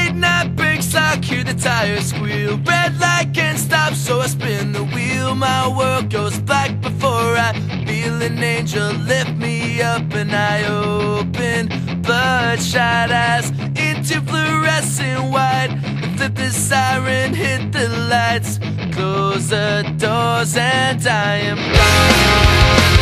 Late night brakes lock, hear the tires squeal. Red light can't stop, so I spin the wheel. My world goes black before I feel an angel lift me up, and I open bloodshot eyes into fluorescent white. Flip the siren, hit the lights, close the doors, and I am gone.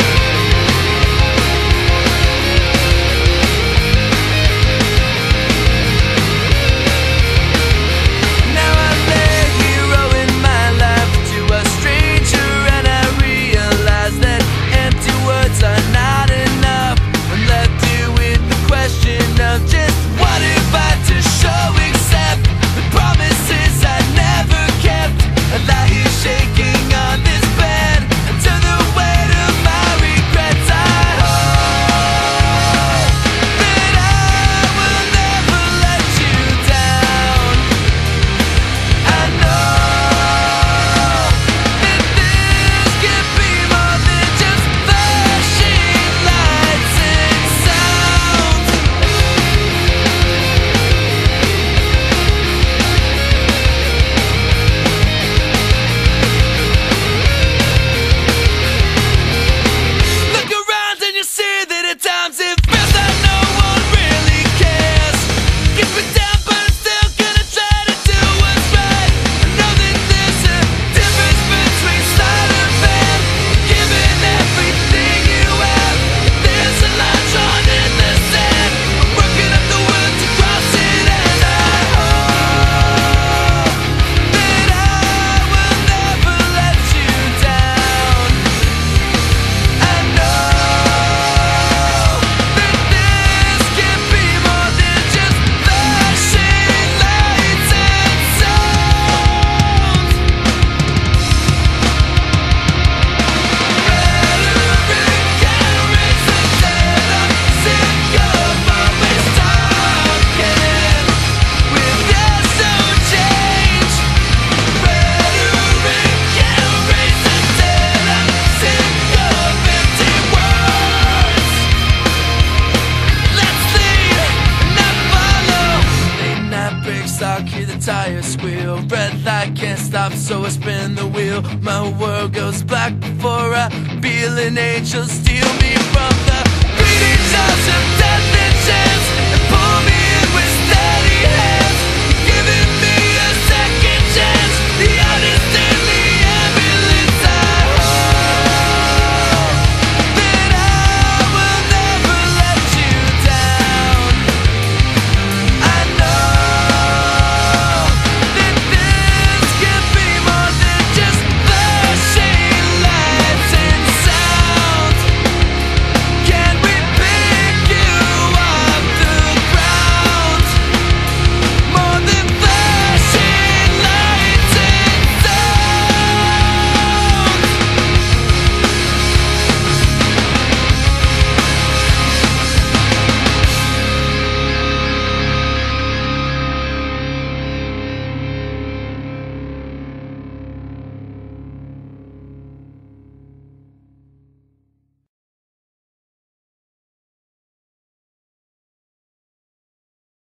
Hear the tires squeal. Red light can't stop, so I spin the wheel. My world goes black before I feel an angel steal me from the